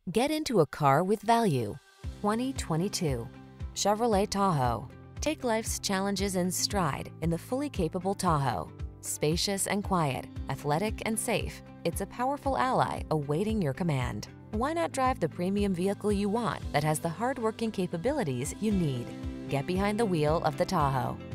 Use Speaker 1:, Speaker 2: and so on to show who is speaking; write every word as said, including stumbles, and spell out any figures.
Speaker 1: Get into a car with value. twenty twenty-two Chevrolet Tahoe. Take life's challenges in stride in the fully capable Tahoe. Spacious and quiet, athletic and safe, it's a powerful ally awaiting your command. Why not drive the premium vehicle you want that has the hard-working capabilities you need? Get behind the wheel of the Tahoe.